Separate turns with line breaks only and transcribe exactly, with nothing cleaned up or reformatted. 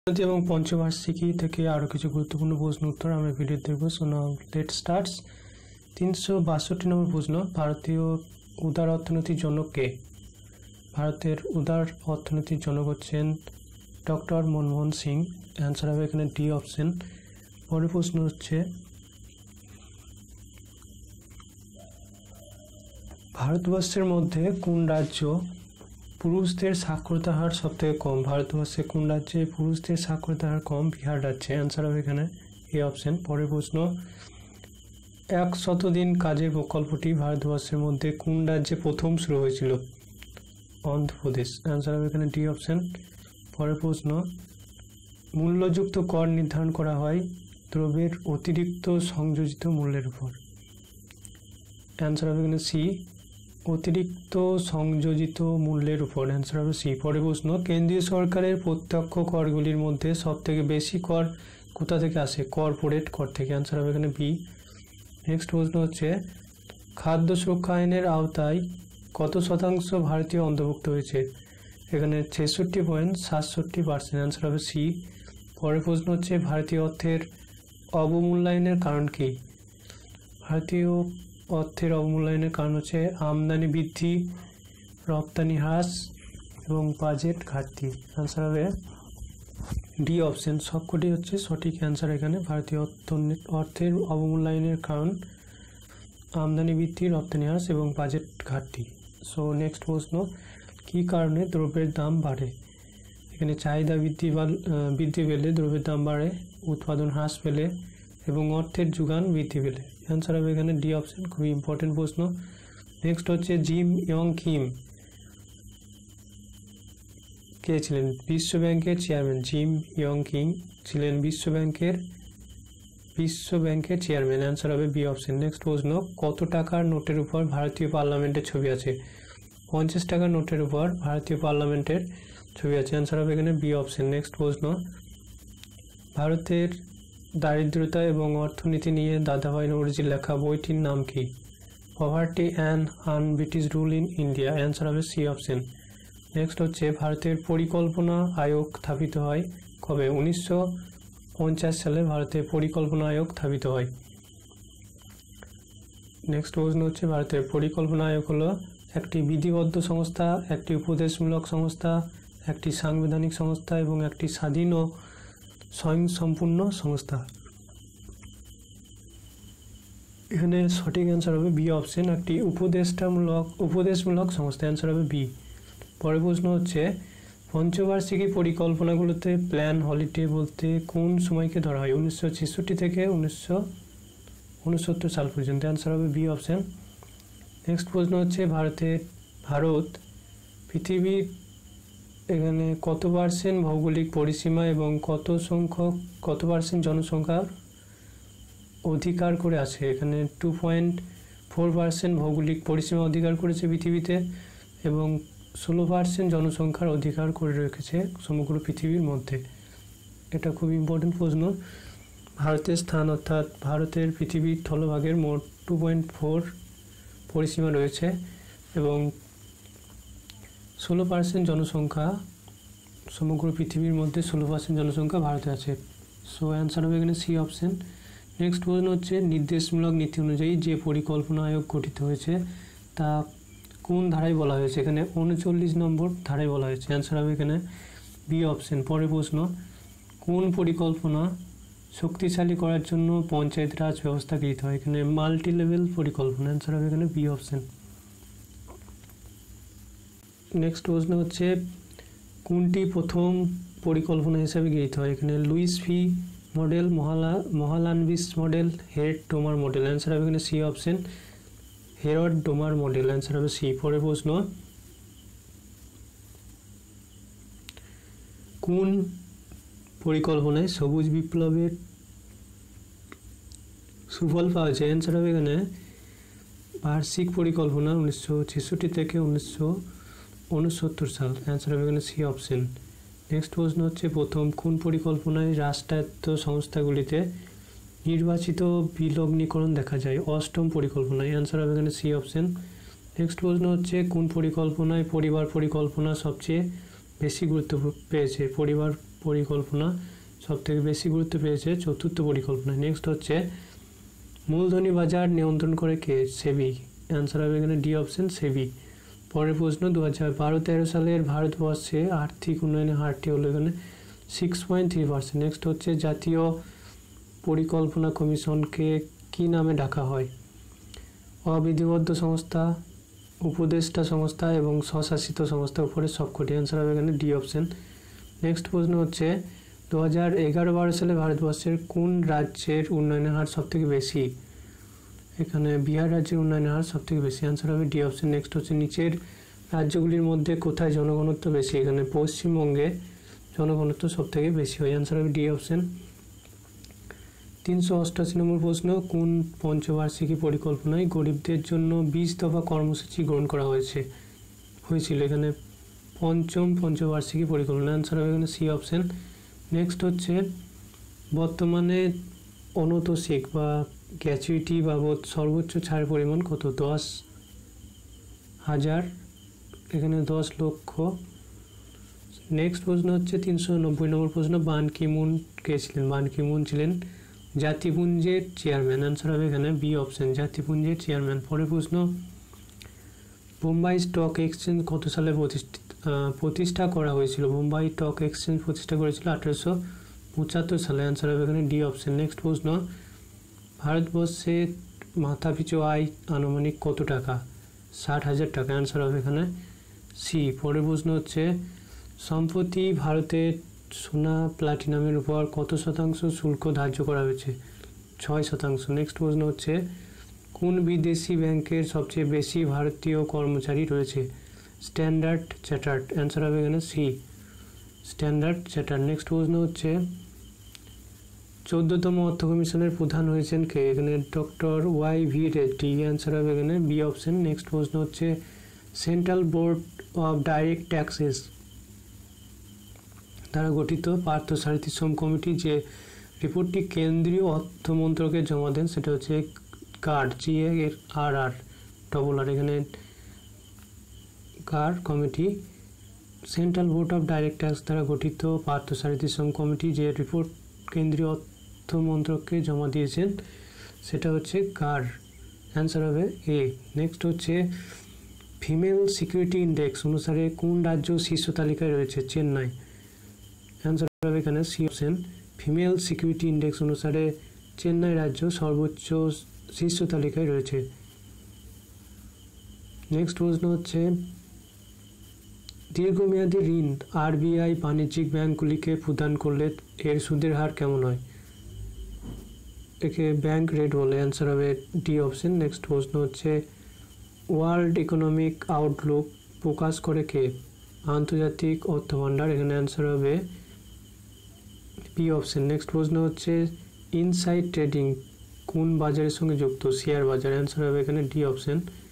এবং পঞ্চবার্ষিকী থেকে আরও কিছু গুরুত্বপূর্ণ প্রশ্ন উত্তর আমরা ভিডিও দেখব। So now let starts. তিনশো বাষট্টি নম্বর প্রশ্ন, ভারতীয় উদার অর্থনীতির জনক কে? ভারতের উদার অর্থনীতির জনক হচ্ছেন ডক্টর মনমোহন সিং। অ্যান্সার হবে এখানে ডি অপশন। পরের প্রশ্ন হচ্ছে, ভারতবর্ষের মধ্যে কোন রাজ্য পুরুষদের সাক্ষরতার হার সব থেকে কম? ভারতবর্ষে কোন রাজ্যে পুরুষদের সাক্ষরতার হার কম? বিহার রাজ্যে। অ্যান্সার হবে এখানে এ অপশন। পরের প্রশ্ন, একশত দিন কাজের প্রকল্পটি ভারতবর্ষের মধ্যে কোন রাজ্যে প্রথম শুরু হয়েছিল? অন্ধ্রপ্রদেশ। অ্যান্সার হবে এখানে ডি অপশন। পরের প্রশ্ন, মূল্যযুক্ত কর নির্ধারণ করা হয় দ্রব্যের অতিরিক্ত সংযোজিত মূল্যের উপর। অ্যান্সার হবে এখানে সি, অতিরিক্ত সংযোজিত মূল্যের উপর। অ্যান্সার হবে সি। পরের প্রশ্ন, কেন্দ্রীয় সরকারের প্রত্যক্ষ করগুলির মধ্যে সব থেকে বেশি কর কোথা থেকে আসে? কর্পোরেট কর থেকে। অ্যান্সার হবে এখানে বি। নেক্সট প্রশ্ন হচ্ছে, খাদ্য সুরক্ষা আইনের আওতায় কত শতাংশ ভারতীয় অন্তর্ভুক্ত হয়েছে? এখানে ছেষট্টি পয়েন্ট সাতষট্টি পার্সেন্ট। অ্যান্সার হবে সি। পরের প্রশ্ন হচ্ছে, ভারতীয় অর্থের অবমূল্যায়নের কারণ কি? ভারতীয় অর্থের অবমূল্যায়নের কারণ হচ্ছে আমদানি বৃদ্ধি, রপ্তানি হ্রাস এবং বাজেট ঘাটতি। অ্যান্সার হবে ডি অপশন। সবকটি হচ্ছে সঠিক অ্যান্সার এখানে। ভারতীয় অর্থের অবমূল্যায়নের কারণ আমদানি বৃদ্ধি, রপ্তানি হ্রাস এবং বাজেট ঘাটতি। সো নেক্সট প্রশ্ন, কী কারণে দ্রব্যের দাম বাড়ে? এখানে চাহিদা বৃদ্ধি বা বৃদ্ধি পেলে দ্রব্যের দাম বাড়ে, উৎপাদন হ্রাস পেলে এবং অর্থের যোগান বৃদ্ধি পেলে। অ্যান্সার হবে এখানে ডি অপশন। খুবই ইম্পর্টেন্ট প্রশ্ন। নেক্সট হচ্ছে, জিম ইয়ং কিম কে ছিলেন? বিশ্ব ব্যাংকের চেয়ারম্যান। জিম ইয়ং কিম ছিলেন বিশ্ব ব্যাংকের বিশ্ব ব্যাংকের চেয়ারম্যান। অ্যান্সার হবে বি অপশন। নেক্সট প্রশ্ন, কত টাকার নোটের উপর ভারতীয় পার্লামেন্টের ছবি আছে? পঞ্চাশ টাকার নোটের উপর ভারতীয় পার্লামেন্টের ছবি আছে। অ্যান্সার হবে এখানে বি অপশন। নেক্সট প্রশ্ন, ভারতের দারিদ্রতা এবং অর্থনীতি নিয়ে দাদাভাই নওরোজির লেখা বইটির নাম কি? Poverty and un British rule in India. Answer হবে সি অপশন। নেক্সট হচ্ছে, ভারতের পরিকল্পনা আয়োগ স্থাপিত হয় কবে? উনিশশো পঞ্চাশ সালে ভারতের পরিকল্পনা আয়োগ স্থাপিত হয়। নেক্সট প্রশ্ন হচ্ছে, ভারতের পরিকল্পনা আয়োগ হলো একটি বিধিবদ্ধ সংস্থা, একটি উপদেশমূলক সংস্থা, একটি সাংবিধানিক সংস্থা এবং একটি স্বাধীন ও স্বয়ংসম্পূর্ণ সংস্থা। এখানে সঠিক অ্যান্সার হবে বি অপশন, একটি উপদেষ্টামূলক উপদেশমূলক সংস্থা। অ্যান্সার হবে বি। পরের প্রশ্ন হচ্ছে, পঞ্চবার্ষিকী পরিকল্পনাগুলোতে প্ল্যান হলিডে বলতে কোন সময়কে ধরা হয়? উনিশশো ছেষট্টি থেকে উনিশশো উনসত্তর সাল পর্যন্ত। অ্যান্সার হবে বি অপশন। নেক্সট প্রশ্ন হচ্ছে, ভারতের ভারত পৃথিবীর এখানে কত পার্সেন্ট ভৌগোলিক পরিসীমা এবং কত সংখ্যক কত পার্সেন্ট জনসংখ্যার অধিকার করে আছে? এখানে টু পয়েন্ট ফোর পার্সেন্ট ভৌগোলিক পরিসীমা অধিকার করেছে পৃথিবীতে এবং ষোলো পার্সেন্ট জনসংখ্যার অধিকার করে রেখেছে সমগ্র পৃথিবীর মধ্যে। এটা খুব ইম্পর্টেন্ট প্রশ্ন। ভারতের স্থান অর্থাৎ ভারতের পৃথিবীর স্থলভাগের মোট টু পয়েন্ট ফোর পরিসীমা রয়েছে এবং ষোলো পার্সেন্ট জনসংখ্যা সমগ্র পৃথিবীর মধ্যে ষোলো পার্সেন্ট জনসংখ্যা ভারতে আছে। সো অ্যান্সার হবে এখানে সি অপশন। নেক্সট প্রশ্ন হচ্ছে, নির্দেশমূলক নীতি অনুযায়ী যে পরিকল্পনা আয়োগ গঠিত হয়েছে তা কোন ধারায় বলা হয়েছে? এখানে উনচল্লিশ নম্বর ধারায় বলা হয়েছে। অ্যান্সার হবে এখানে বি অপশন। পরের প্রশ্ন, কোন পরিকল্পনা শক্তিশালী করার জন্য পঞ্চায়েত রাজ ব্যবস্থা গৃহীত হয়? এখানে মাল্টি লেভেল পরিকল্পনা। অ্যান্সার হবে এখানে বি অপশন। নেক্সট প্রশ্ন হচ্ছে, কোনটি প্রথম পরিকল্পনা হিসাবে গৃহীত হয়? এখানে লুইস ভি মডেল, মহালা Mahalanobis model, Harrod Domar model. Answer হবে এখানে C option, Harrod Domar model. Answer হবে সি। পরের প্রশ্ন, কোন পরিকল্পনায় সবুজ বিপ্লবের সুফল পাওয়া যায়? অ্যান্সার হবে এখানে বার্ষিক পরিকল্পনা উনিশশো ছেষট্টি থেকে উনিশশো উনসত্তর সাল। অ্যান্সার হবে এখানে সি অপশন। নেক্সট প্রশ্ন হচ্ছে, প্রথম কোন পরিকল্পনায় রাষ্ট্রায়ত্ত সংস্থাগুলিতে নির্বাচিত বিলগ্নীকরণ দেখা যায়? অষ্টম পরিকল্পনায়। অ্যান্সার হবে এখানে সি অপশন। নেক্সট প্রশ্ন হচ্ছে, কোন পরিকল্পনায় পরিবার পরিকল্পনা সবচেয়ে বেশি গুরুত্ব পেয়েছে? পরিবার পরিকল্পনা সবথেকে বেশি গুরুত্ব পেয়েছে চতুর্থ পরিকল্পনা। নেক্সট হচ্ছে মূলধনী বাজার নিয়ন্ত্রণ করে কে? সেবি। অ্যান্সার হবে এখানে ডি অপশন, সেবি। পরের প্রশ্ন, দু হাজার বারো তেরো সালের ভারতবর্ষে আর্থিক উন্নয়নের হারটি হলো এখানে six point three percent. Next হচ্ছে জাতীয় পরিকল্পনা কমিশনকে কি নামে ডাকা হয়? অবিধিবদ্ধ সংস্থা, উপদেষ্টা সংস্থা এবং স্বশাসিত সংস্থা, উপরে সবকটি। অ্যান্সার হবে এখানে ডি অপশন। নেক্সট প্রশ্ন হচ্ছে দু হাজার এগারো বারো সালে ভারতবর্ষের কোন রাজ্যের উন্নয়নের হার সবথেকে বেশি? এখানে বিহার রাজ্যের উন্নয়নের হার সবথেকে বেশি। অ্যান্সার হবে ডি অপশন। নেক্সট হচ্ছে নিচের রাজ্যগুলির মধ্যে কোথায় জনঘনত্ব বেশি? এখানে পশ্চিমবঙ্গে জনঘনত্ব সবথেকে বেশি হয়। অ্যান্সার হবে ডি অপশন। তিনশো অষ্টাশি নম্বর প্রশ্ন, কোন পঞ্চবার্ষিকী পরিকল্পনায় গরিবদের জন্য বিশ দফা কর্মসূচি গ্রহণ করা হয়েছে হয়েছিল? এখানে পঞ্চম পঞ্চবার্ষিকী পরিকল্পনা। অ্যান্সার হবে এখানে সি অপশন। নেক্সট হচ্ছে বর্তমানে অনতোষিক বা গ্র্যাচুইটি বাবদ সর্বোচ্চ ছাড়ের পরিমাণ কত? দশ হাজার, এখানে দশ লক্ষ। নেক্সট প্রশ্ন হচ্ছে তিনশো নব্বই নম্বর প্রশ্ন, বান কি মুন কে ছিলেন? বান কি মুন ছিলেন জাতিপুঞ্জের চেয়ারম্যান। অ্যান্সার হবে এখানে বি অপশন, জাতিপুঞ্জের চেয়ারম্যান। পরের প্রশ্ন, বোম্বাই স্টক এক্সচেঞ্জ কত সালে প্রতিষ্ঠিত প্রতিষ্ঠা করা হয়েছিল? বোম্বাই স্টক এক্সচেঞ্জ প্রতিষ্ঠা করেছিল আঠেরোশো পঁচাত্তর সালে। অ্যান্সার হবে এখানে ডি অপশন। নেক্সট প্রশ্ন, ভারতবর্ষে মাথাপিছু আয় আনুমানিক কত টাকা? ষাট হাজার টাকা। অ্যান্সার হবে এখানে সি। পরের প্রশ্ন হচ্ছে সম্প্রতি ভারতের সোনা প্লাটিনামের উপর কত শতাংশ শুল্ক ধার্য করা হয়েছে? ছয় শতাংশ। নেক্সট প্রশ্ন হচ্ছে কোন বিদেশি ব্যাংকের সবচেয়ে বেশি ভারতীয় কর্মচারী রয়েছে? Standard chartered. অ্যান্সার হবে এখানে সি, স্ট্যান্ডার্ড চার্টার্ড। নেক্সট প্রশ্ন হচ্ছে চোদ্দতম অর্থ কমিশনের প্রধান হয়েছেন কে? এখানে doctor Y V Reddy. Answer হবে এখানে বি অপশন। নেক্সট প্রশ্ন হচ্ছে central board of direct taxes দ্বারা গঠিত পার্থসারথী শ্রম কমিটি যে রিপোর্টটি কেন্দ্রীয় অর্থ মন্ত্রকে জমা দেন সেটা হচ্ছে কার্ড, জি এর আর আর ডবল আর, এখানে কার committee central board of direct tax দ্বারা গঠিত পার্থসারথী শ্রম কমিটি যে রিপোর্ট কেন্দ্রীয় অর্থ মন্ত্রককে জমা দিয়েছেন সেটা হচ্ছে কার। অ্যান্সার হবে এ। নেক্সট হচ্ছে ফিমেল সিকিউরিটি ইন্ডেক্স অনুসারে কোন রাজ্য শীর্ষ তালিকায় রয়েছে? চেন্নাই। অ্যান্সার হবে এখানে C option. Female security index অনুসারে চেন্নাই রাজ্য সর্বোচ্চ শীর্ষ তালিকায় রয়েছে। নেক্সট প্রশ্ন হচ্ছে দীর্ঘমেয়াদী ঋণ আরবিআই বাণিজ্যিক ব্যাংকগুলিকে প্রদান করলে এর সুদের হার কেমন হয়? একে ব্যাংক রেট বলে। অ্যান্সার হবে ডি অপশন। নেক্সট প্রশ্ন হচ্ছে ওয়ার্ল্ড ইকোনমিক আউটলুক প্রকাশ করে কে? আন্তর্জাতিক অর্থ ভাণ্ডার। এখানে অ্যান্সার হবে বি অপশন। নেক্সট প্রশ্ন হচ্ছে ইনসাইড ট্রেডিং কোন বাজারের সঙ্গে যুক্ত? শেয়ার বাজার। অ্যান্সার হবে এখানে ডি অপশন।